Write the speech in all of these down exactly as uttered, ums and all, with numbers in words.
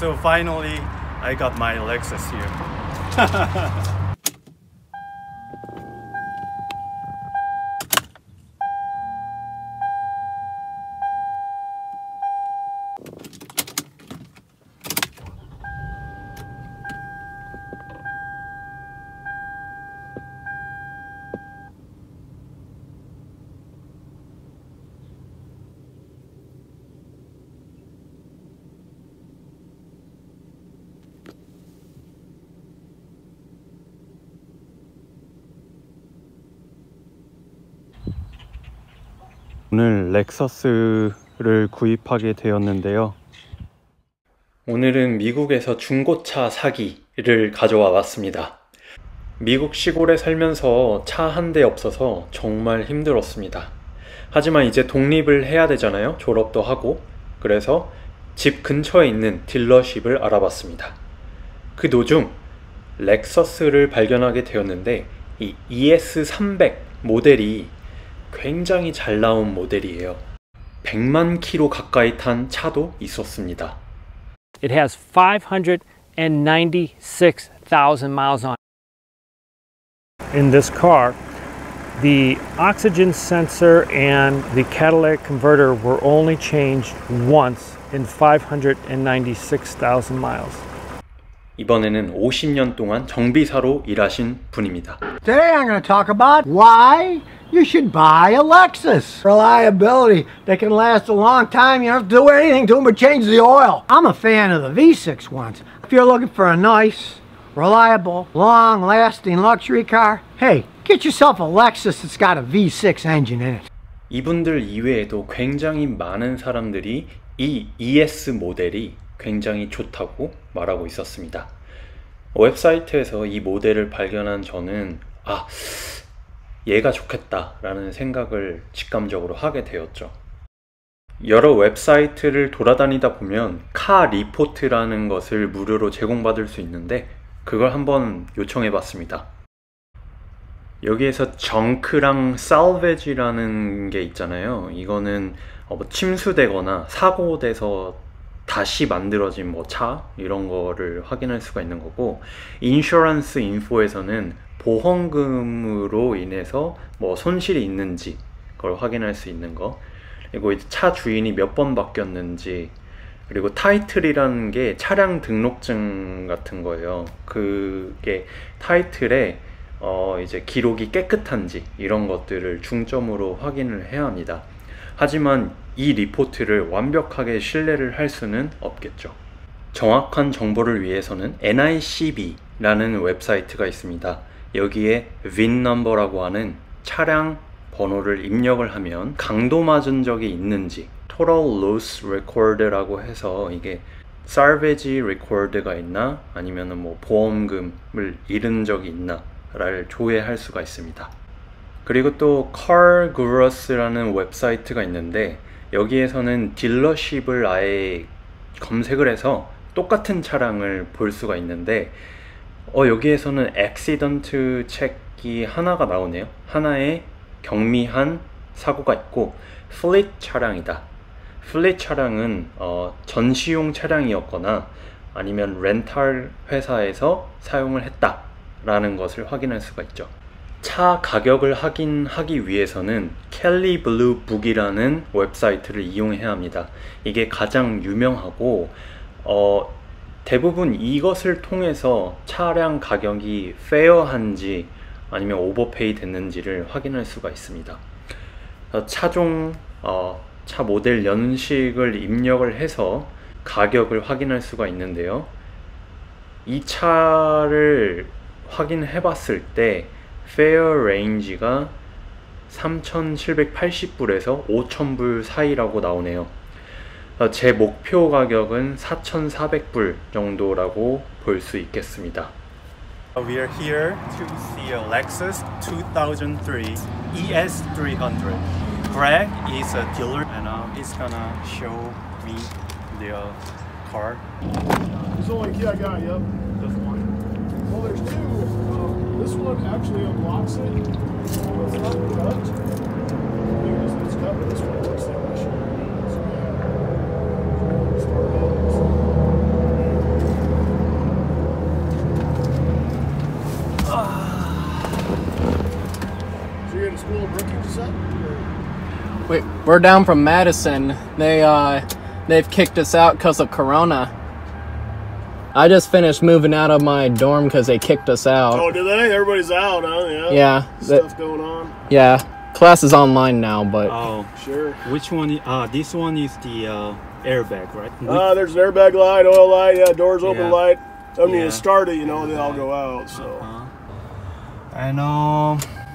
So finally, I got my Lexus here. 오늘 렉서스를 구입하게 되었는데요. 오늘은 미국에서 중고차 사기를 가져와 봤습니다. 미국 시골에 살면서 차 한 대 없어서 정말 힘들었습니다. 하지만 이제 독립을 해야 되잖아요. 졸업도 하고. 그래서 집 근처에 있는 딜러십을 알아봤습니다. 그 도중 렉서스를 발견하게 되었는데 이 이에스 삼백 모델이 굉장히 잘 나온 모델이에요. 백만 킬로 가까이 탄 차도 있었습니다. It has five hundred ninety-six thousand miles on it. In this car, the oxygen sensor and the catalytic converter were only changed once in five hundred ninety-six thousand miles. 이번에는 오십 년 동안 정비사로 일하신 분입니다. Today I'm going to talk about why you should buy a Lexus. Reliability. They can last a long time. You don't have to do anything to them but change the oil. I'm a fan of the V six ones. If you're looking for a nice, reliable, long-lasting luxury car, hey, get yourself a Lexus that's got a V six engine in it. 이분들 이외에도 굉장히 많은 사람들이 이 이에스 모델이 굉장히 좋다고 말하고 있었습니다. 웹사이트에서 이 모델을 발견한 저는 아, 얘가 좋겠다 라는 생각을 직감적으로 하게 되었죠. 여러 웹사이트를 돌아다니다 보면 카 리포트라는 것을 무료로 제공받을 수 있는데 그걸 한번 요청해 봤습니다. 여기에서 정크랑 살베지라는 게 있잖아요. 이거는 뭐 침수되거나 사고돼서 다시 만들어진 뭐 차 이런 거를 확인할 수가 있는 거고, 인슈런스 인포에서는 보험금으로 인해서 뭐 손실이 있는지 그걸 확인할 수 있는 거, 그리고 이제 차 주인이 몇 번 바뀌었는지, 그리고 타이틀이라는 게 차량 등록증 같은 거예요. 그게 타이틀에 어 이제 기록이 깨끗한지 이런 것들을 중점으로 확인을 해야 합니다. 하지만 이 리포트를 완벽하게 신뢰를 할 수는 없겠죠. 정확한 정보를 위해서는 엔아이씨비라는 웹사이트가 있습니다. 여기에 브인 넘버라고 하는 차량 번호를 입력을 하면 강도 맞은 적이 있는지, Total Loss Record라고 해서 이게 살베지 레코드가 있나 아니면 뭐 보험금을 잃은 적이 있나 를 조회할 수가 있습니다. 그리고 또 CarGurus라는 웹사이트가 있는데 여기에서는 딜러십을 아예 검색을 해서 똑같은 차량을 볼 수가 있는데 어 여기에서는 액시던트 책이 하나가 나오네요. 하나에 경미한 사고가 있고 플릿 차량이다. 플릿 차량은 어, 전시용 차량이었거나 아니면 렌탈 회사에서 사용을 했다 라는 것을 확인할 수가 있죠. 차 가격을 확인하기 위해서는 켈리 블루 북이라는 웹사이트를 이용해야 합니다. 이게 가장 유명하고 어, 대부분 이것을 통해서 차량 가격이 페어한지 아니면 오버페이 됐는지를 확인할 수가 있습니다. 차종, 어, 차 모델 연식을 입력을 해서 가격을 확인할 수가 있는데요. 이 차를 확인해 봤을 때 페어 레인지가 삼천칠백팔십 불에서 오천 불 사이라고 나오네요. 제 목표 가격은 사천사백 불 정도라고 볼 수 있겠습니다. We are here to see a Lexus two thousand three E S three hundred. Greg is a dealer and uh, he's gonna show me the uh, car. This is the only key I got, yep. Just one. Well, there's two. Um, this one actually unlocks it. So it's not cut. I think this one's cut, but this one works like this. So yeah. Start it. We, we're down from Madison. They, uh, they've kicked us out because of Corona. I just finished moving out of my dorm because they kicked us out. Oh, do they? Everybody's out, huh? Yeah. Yeah. Stuff that- going on. Yeah. Class is online now, but Oh, Sure. which one? Is, uh, this one is the uh, airbag, right? Uh, there's an airbag light, oil light, yeah, doors open Yeah. light. I mean, Yeah. you start it, you know, they all go out, so. Uh, and um,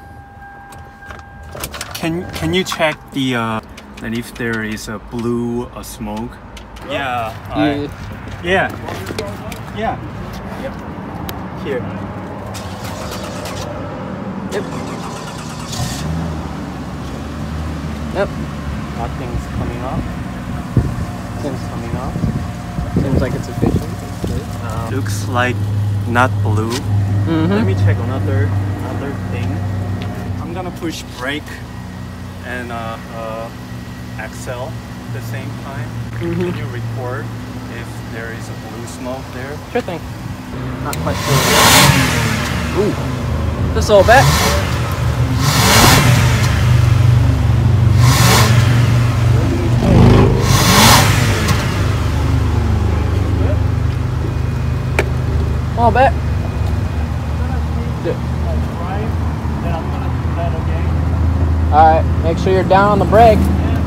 can can you check the uh, that if there is a blue uh, smoke? Yeah. I, yeah. Yeah. Yep. Here. Yep. Yep. Nothing's coming up. Seems, Coming up. seems like it's efficient. Uh, looks like not blue. Mm-hmm. Let me check another another thing. I'm gonna push brake and uh, uh, accel at the same time. Mm-hmm. Can you record if there is a blue smoke there? Sure thing. Not quite sure. Ooh. Just a little bit. A little bit. Alright, make sure you're down on the brake.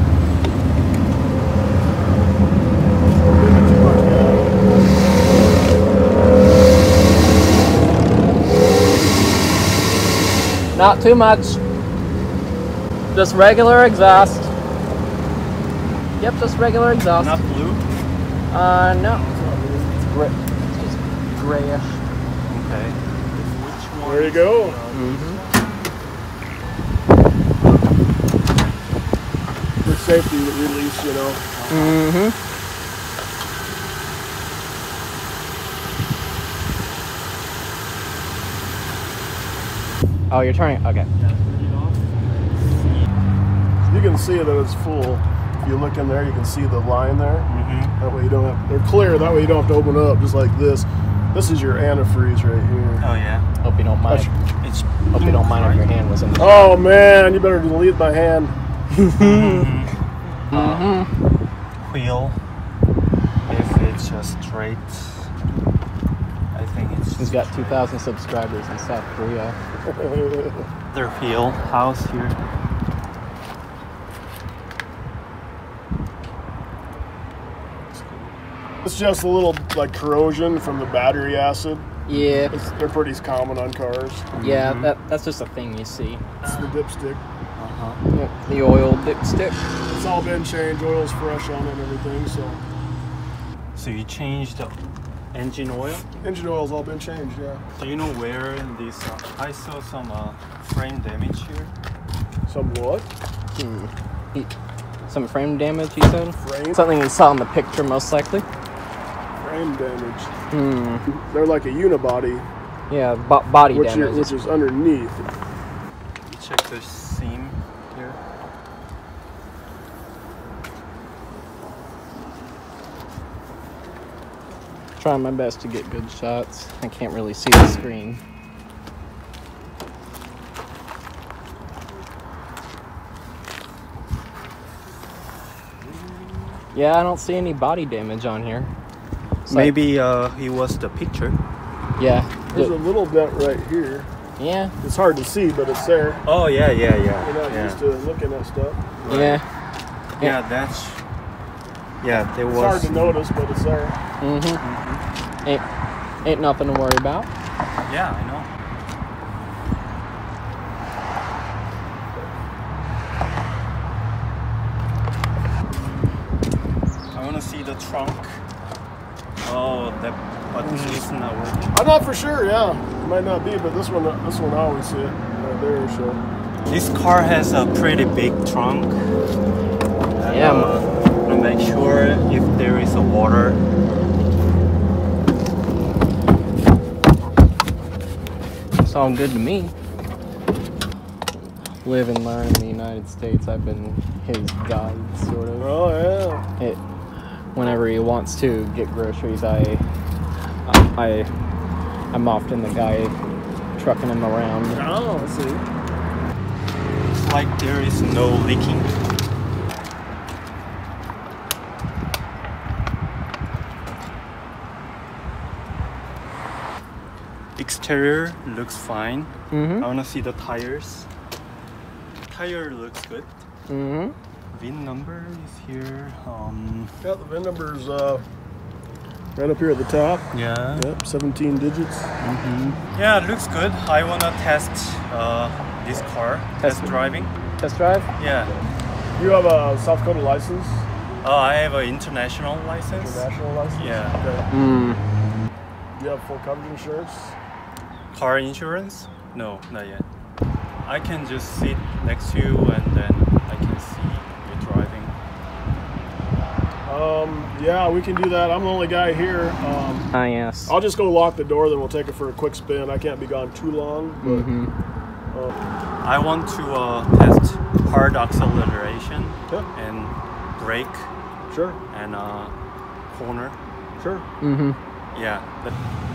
Not too much. Just regular exhaust. Yep, just regular exhaust. Not blue? Uh, no. It's gray. It's just grayish. Okay. Which one? There you go. For safety release, you know. Mm-hmm. Oh, you're turning. Okay. You can see that it's full. If you look in there, you can see the line there. Mm-hmm. That way you don't have, they're clear, that way you don't have to open it up just like this. This is your antifreeze right here. Oh yeah. Hope you don't mind. It's Hope you don't mind if your hand was in the. Oh man, you better delete my hand. Mm-hmm. wheel. If it's just straight, I think it's He's got two thousand subscribers in South Korea. their wheel house here. It's just a little like corrosion from the battery acid. Yeah. It's, they're pretty common on cars. Yeah, that that's just a thing you see. It's the dipstick. Uh-huh. Yep, the oil dipstick. It's all been changed. Oil's fresh on it and everything. So So you changed the engine oil? engine oil's all been changed. Yeah. Do you know where this? Uh, I saw some uh, frame damage here. Some what? Hmm. He, some frame damage, you said? Frame. Something you saw in the picture, most likely. Frame damage. Hmm. They're like a unibody, Yeah, bo- body which damage. is, which is underneath. Check the seam here. Trying my best to get good shots. I can't really see the screen. Yeah, I don't see any body damage on here. It's like- Maybe uh, it was the picture. yeah. There's a the- little dent right here. yeah. It's hard to see, but it's there. Oh yeah, yeah, yeah. You're not yeah. used to looking at stuff. Yeah. Yeah, that's. Yeah, there It's hard was. to notice, but it's there. Mm-hmm. Ain't, ain't nothing to worry about. Yeah, I know. I want to see the trunk. Oh, that button is not working. I'm not for sure. Yeah, it might not be, but this one, this one I always see it right there. So This car has a pretty big trunk. And, Yeah. Uh, to make sure if there is a water. It's all good to me. Live and learn in the United States. I've been his guide, sort of. oh yeah. It, whenever he wants to get groceries, I, I, I'm often the guy trucking him around. Oh, I see. It's like there is no leaking. exterior looks fine. Mm-hmm. I want to see the tires. Tire looks good. Mm-hmm. V I N number is here. Um, Yeah, the V I N number's uh, right up here at the top. yeah. Yep, seventeen digits. Yeah, it looks good. I want to test uh, this car. Test driving. Test drive? Yeah. You have a South Dakota license? Uh, I have an international license. International license? Yeah. Okay. Mm. You have full coverage insurance? Car insurance? No, not yet. I can just sit next to you and then I can see you driving. Um, yeah, we can do that. I'm the only guy here. Um, Ah, yes. I'll just go lock the door, then we'll take it for a quick spin. I can't be gone too long, but Mm-hmm. I want to uh, test hard acceleration yeah, and brake sure, and uh, corner. sure. Mm-hmm. Yeah. But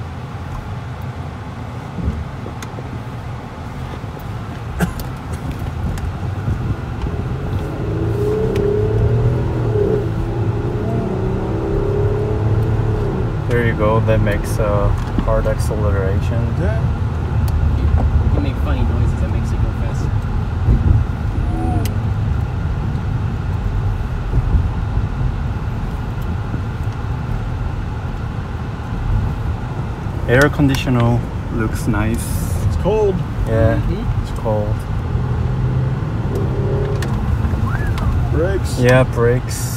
there you go. That makes uh, hard acceleration. Yeah. You make funny noises that makes you go faster. Air conditioner looks nice. It's cold. Yeah, Mhm. it's cold. Brakes. Yeah, brakes.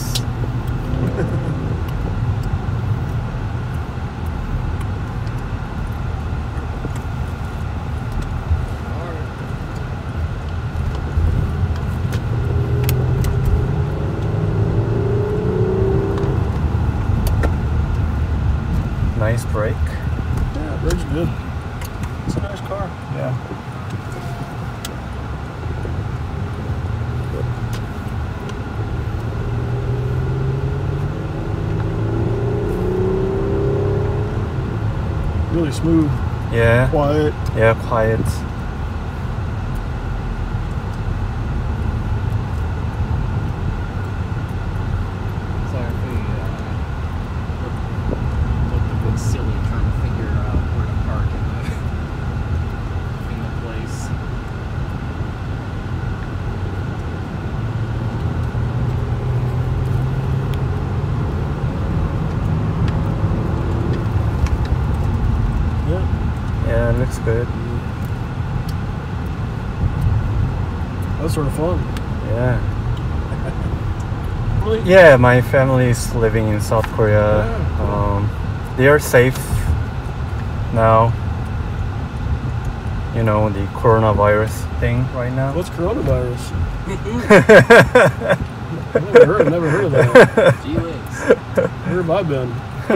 Nice brake. Yeah, brake's good. It's a nice car. Yeah. Really smooth, Yeah. quiet. Yeah, quiet. Sorry if we uh, looked, looked a bit silly trying to figure out where to park in the, in the place. Yeah, Yeah, it looks good. that's sort of fun. Yeah. Really? Yeah, my family is living in South Korea. Yeah. Um, they are safe now. You know, the coronavirus thing right now. What's coronavirus? never heard, never heard of that. Gee whiz. Where have I been?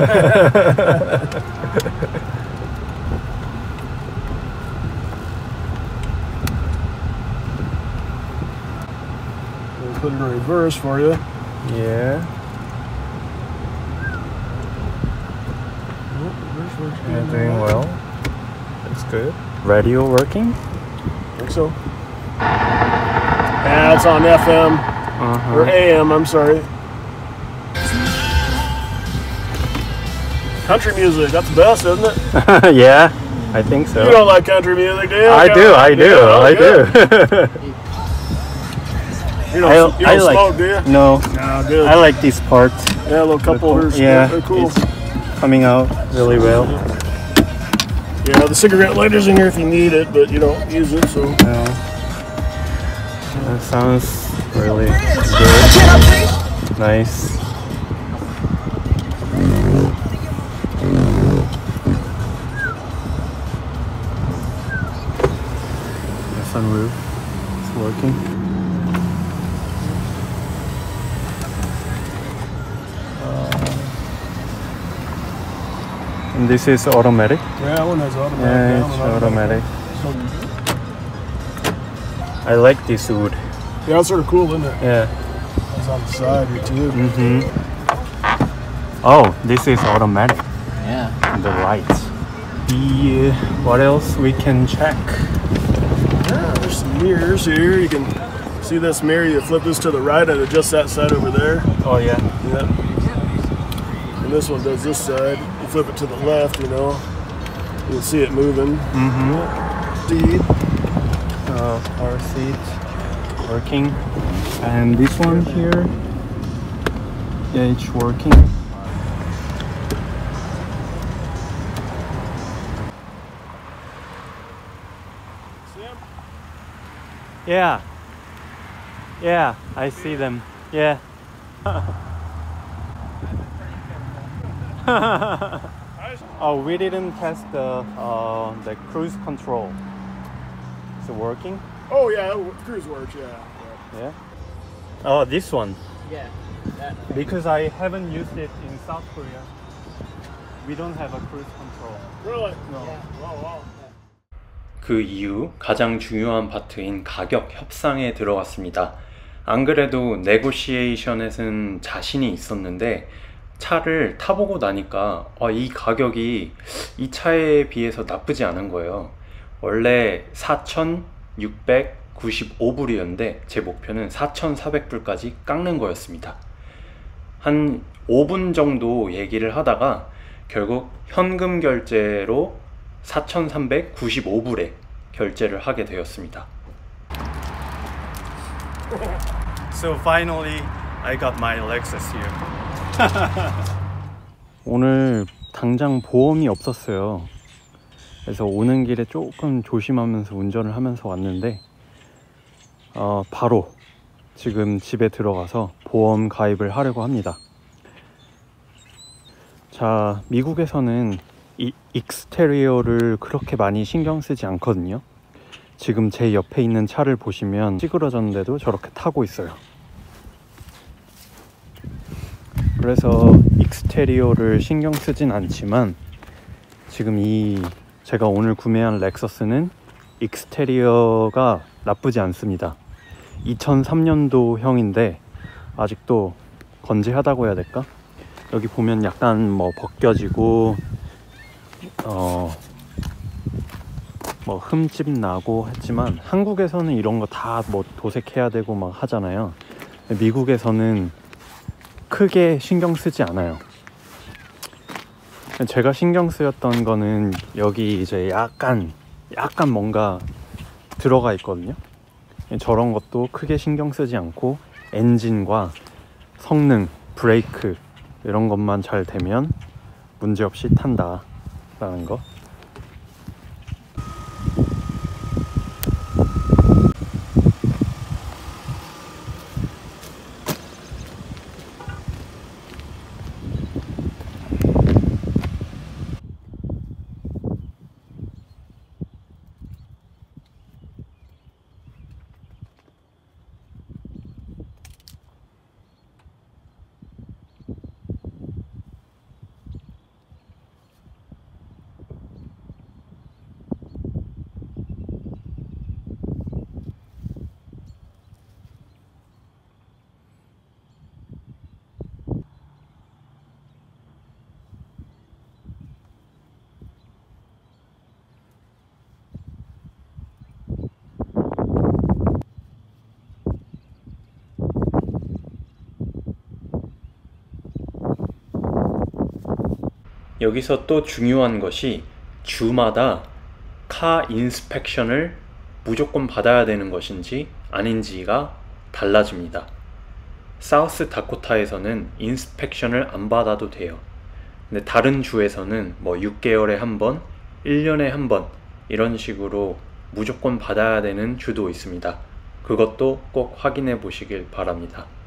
We'll put it in reverse for you. Yeah. Oh, reverse works good Yeah, now. doing well. That's good. Radio working? I think so. Yeah, it's on F M Uh-huh. or A M. I'm sorry. Country music, that's the best, isn't it? Yeah, I think so. You don't like country music, do you? I do, I do, Yeah, I good. do. You don't, I, you don't I like, smoke, do you? No, No, good. I like this part. Yeah, a little cup holders. Yeah, they're cool. it's coming out really well. Yeah, the cigarette lighter's in here if you need it, but you don't use it, so. Yeah. That sounds really good. Nice. The sunroof is working. And this is automatic. Yeah, that one has automatic. Yeah, down it's and automatic. So- I like this wood. yeah, it's sort of cool, isn't it? Yeah. It's on the side here too. Mm-hmm. Oh, this is automatic. Yeah. The lights. The what else we can check? Yeah, there's some mirrors here. You can see this mirror. You flip this to the right, and adjusts that side over there. Oh yeah. Yeah. And this one does this side. You flip it to the left, you know. You'll see it moving. Mm-hmm. Seat. Uh, car seat working, and this one here, yeah, it's working. See 'em? Yeah, yeah, I see them. Yeah. Oh, we didn't test the uh, the cruise control. Is it working? Oh yeah, it- cruise works. Yeah. yeah. Yeah. Oh, this one. Yeah. That. Because I haven't used it in South Korea. We don't have a cruise control. Really? No. Wow, wow. 그 이후 가장 중요한 파트인 가격 협상에 들어갔습니다. 안 그래도 네고시에이션에는 자신이 있었는데 차를 타보고 나니까 아, 이 가격이 이 차에 비해서 나쁘지 않은 거예요. 원래 사천육백구십오 불이었는데 제 목표는 사천사백 불까지 깎는 거였습니다. 한 오 분 정도 얘기를 하다가 결국 현금 결제로 사천삼백구십오 불에 결제를 하게 되었습니다. So finally I got my Lexus here. 오늘 당장 보험이 없었어요. 그래서 오는 길에 조금 조심하면서 운전을 하면서 왔는데 어, 바로 지금 집에 들어가서 보험 가입을 하려고 합니다. 자, 미국에서는 이 익스테리어를 그렇게 많이 신경 쓰지 않거든요. 지금 제 옆에 있는 차를 보시면 찌그러졌는데도 저렇게 타고 있어요. 그래서 익스테리어를 신경 쓰진 않지만 지금 이 제가 오늘 구매한 렉서스는 익스테리어가 나쁘지 않습니다. 이천삼 년도형인데 아직도 건재하다고 해야 될까? 여기 보면 약간 뭐 벗겨지고 어 뭐 흠집 나고 했지만 한국에서는 이런 거 다 뭐 도색해야 되고 막 하잖아요. 미국에서는 크게 신경 쓰지 않아요. 제가 신경 쓰였던 거는 여기 이제 약간 약간 뭔가 들어가 있거든요. 저런 것도 크게 신경 쓰지 않고 엔진과 성능, 브레이크 이런 것만 잘 되면 문제없이 탄다 라는 거. 여기서 또 중요한 것이 주마다 카 인스펙션을 무조건 받아야 되는 것인지 아닌지가 달라집니다. 사우스 다코타에서는 인스펙션을 안 받아도 돼요. 근데 다른 주에서는 뭐 육 개월에 한 번, 일 년에 한 번 이런 식으로 무조건 받아야 되는 주도 있습니다. 그것도 꼭 확인해 보시길 바랍니다.